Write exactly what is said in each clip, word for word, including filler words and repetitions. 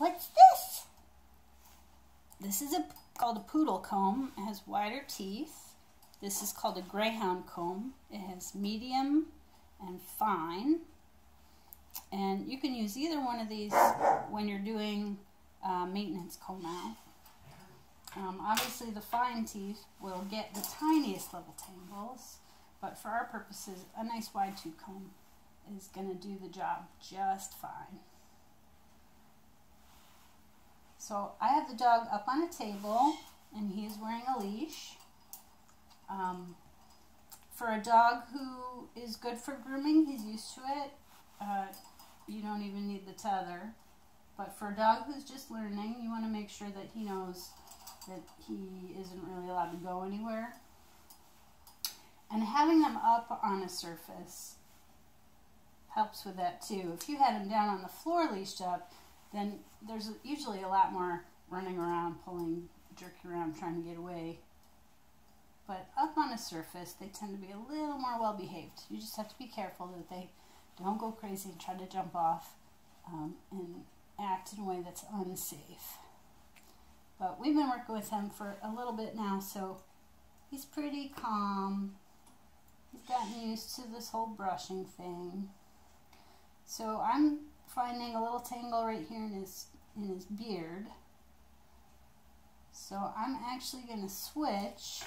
What's this? This is a, called a poodle comb. It has wider teeth. This is called a greyhound comb. It has medium and fine. And you can use either one of these when you're doing uh, maintenance comb out. Um, obviously the fine teeth will get the tiniest little tangles, but for our purposes, a nice wide tooth comb is going to do the job just fine. So I have the dog up on a table and he is wearing a leash. Um, for a dog who is good for grooming, he's used to it. Uh, you don't even need the tether. But for a dog who's just learning, you want to make sure that he knows that he isn't really allowed to go anywhere. And having them up on a surface helps with that too. If you had him down on the floor leashed up, then there's usually a lot more running around, pulling, jerking around, trying to get away. But up on a surface, they tend to be a little more well behaved. You just have to be careful that they don't go crazy and try to jump off um, and act in a way that's unsafe. But we've been working with him for a little bit now, so he's pretty calm. He's gotten used to this whole brushing thing. So I'm finding a little tangle right here in his in his beard. So I'm actually going to switch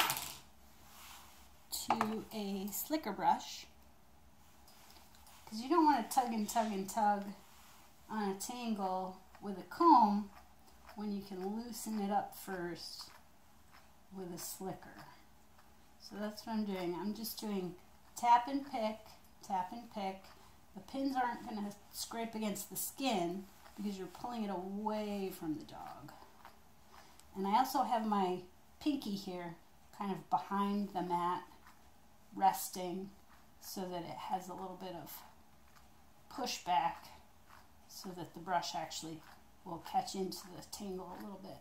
to a slicker brush, because you don't want to tug and tug and tug on a tangle with a comb when you can loosen it up first with a slicker. So that's what I'm doing. I'm just doing tap and pick, tap and pick. The pins aren't going to scrape against the skin because you're pulling it away from the dog. And I also have my pinky here kind of behind the mat, resting so that it has a little bit of pushback so that the brush actually will catch into the tangle a little bit.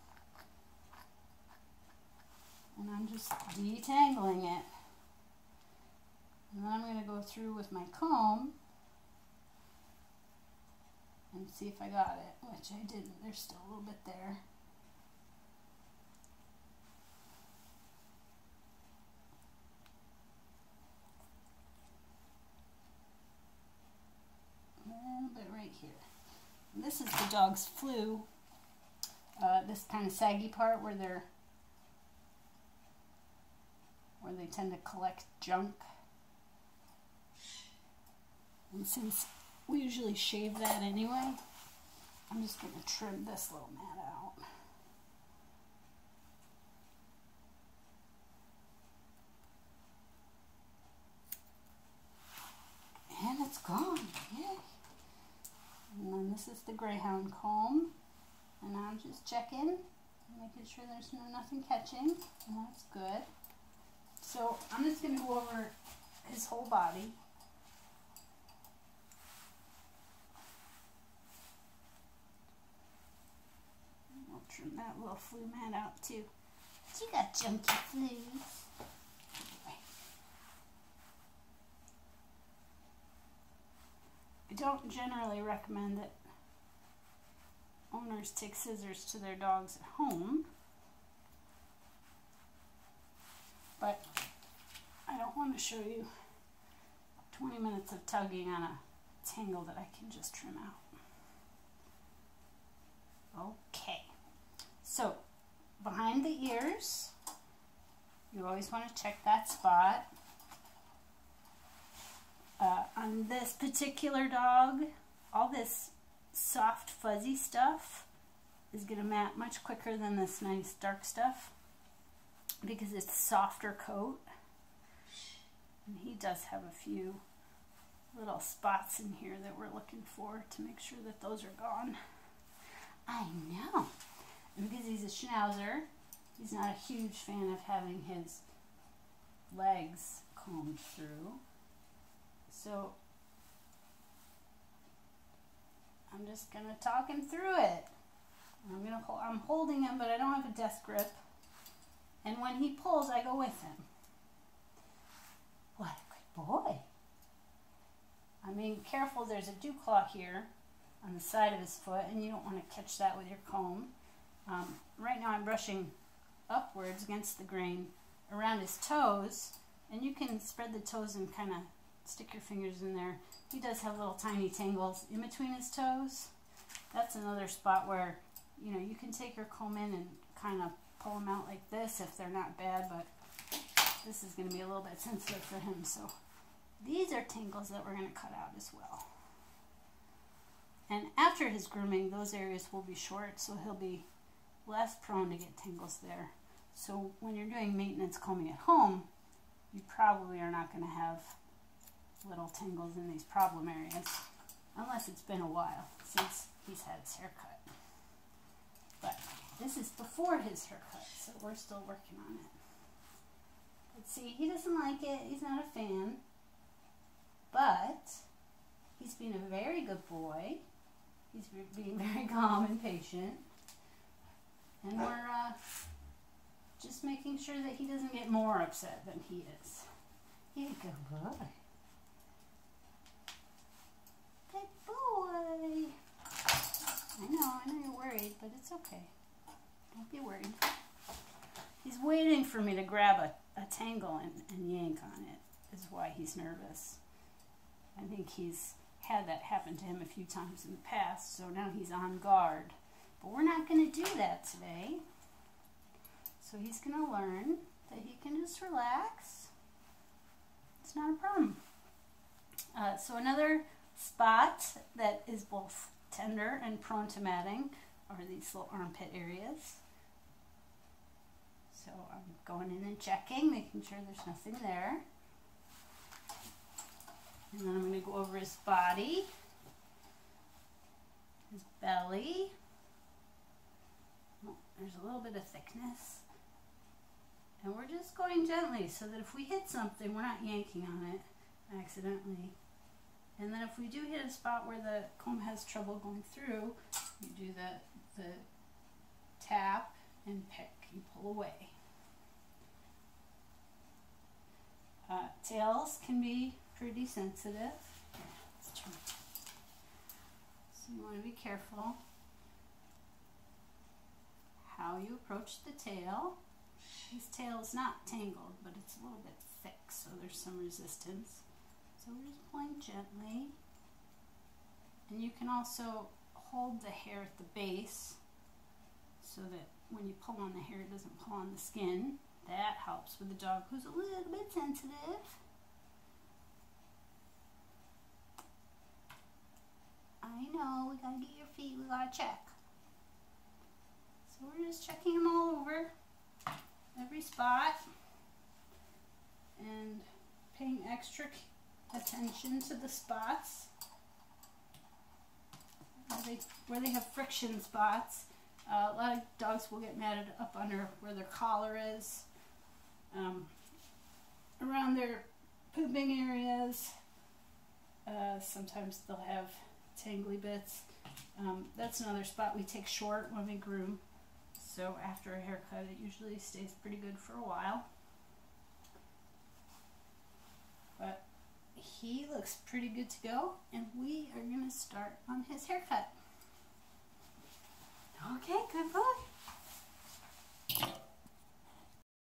And I'm just detangling it. And then I'm going to go through with my comb and see if I got it, which I didn't. There's still a little bit there. A little bit right here. And this is the dog's flu. Uh, this kind of saggy part where they're where they tend to collect junk. And since we usually shave that anyway, I'm just going to trim this little mat out. And it's gone. Yay. And then this is the greyhound comb. And now I'm just checking, making sure there's no nothing catching. And that's good. So I'm just going to go over his whole body. I'll trim that little flea mat out too. You got junky fleas. I don't generally recommend that owners take scissors to their dogs at home, but I don't want to show you twenty minutes of tugging on a tangle that I can just trim out. Okay, so behind the ears, you always want to check that spot. Uh, on this particular dog, all this soft fuzzy stuff is going to mat much quicker than this nice dark stuff because it's softer coat. And he does have a few little spots in here that we're looking for to make sure that those are gone. I know. And because he's a Schnauzer, he's not a huge fan of having his legs combed through. So I'm just gonna talk him through it. I'm gonna hold, I'm holding him, but I don't have a desk grip. And when he pulls, I go with him. What a good boy! I mean, careful. There's a dew claw here on the side of his foot, and you don't want to catch that with your comb. Um, right now I'm brushing upwards against the grain around his toes, and you can spread the toes and kind of stick your fingers in there. He does have little tiny tangles in between his toes. That's another spot where, you know, you can take your comb in and kind of pull them out like this if they're not bad, but this is going to be a little bit sensitive for him. So these are tangles that we're going to cut out as well. And after his grooming, those areas will be short, so he'll be less prone to get tangles there. So when you're doing maintenance combing at home, you probably are not going to have little tangles in these problem areas, unless it's been a while since he's had his haircut. But this is before his haircut, so we're still working on it. Let's see, he doesn't like it, he's not a fan, but he's being a very good boy. He's being very calm and patient. And we're uh, just making sure that he doesn't get more upset than he is. He's a good boy. Good boy. I know, I know you're worried, but it's okay. Don't be worried. He's waiting for me to grab a, a tangle and, and yank on it, is why he's nervous. I think he's had that happen to him a few times in the past, so now he's on guard. But we're not going to do that today. So he's going to learn that he can just relax. It's not a problem. Uh, so another spot that is both tender and prone to matting are these little armpit areas. So I'm going in and checking, making sure there's nothing there. And then I'm going to go over his body, his belly. Oh, there's a little bit of thickness. And we're just going gently so that if we hit something, we're not yanking on it accidentally. And then if we do hit a spot where the comb has trouble going through, you do the, the tap and pick and pull away. Uh, tails can be pretty sensitive. So you want to be careful how you approach the tail. His tail is not tangled, but it's a little bit thick, so there's some resistance. So we're just pulling gently. And you can also hold the hair at the base so that when you pull on the hair, it doesn't pull on the skin. That helps with a dog who's a little bit sensitive. I know, we gotta get your feet, we gotta check. So we're just checking them all over, every spot, and paying extra attention to the spots where they, where they have friction spots. Uh, a lot of dogs will get matted up under where their collar is, um, around their pooping areas. Uh, sometimes they'll have tangly bits. Um, that's another spot we take short when we groom. So after a haircut, it usually stays pretty good for a while. But he looks pretty good to go, and we are going to start on his haircut. Okay, good boy.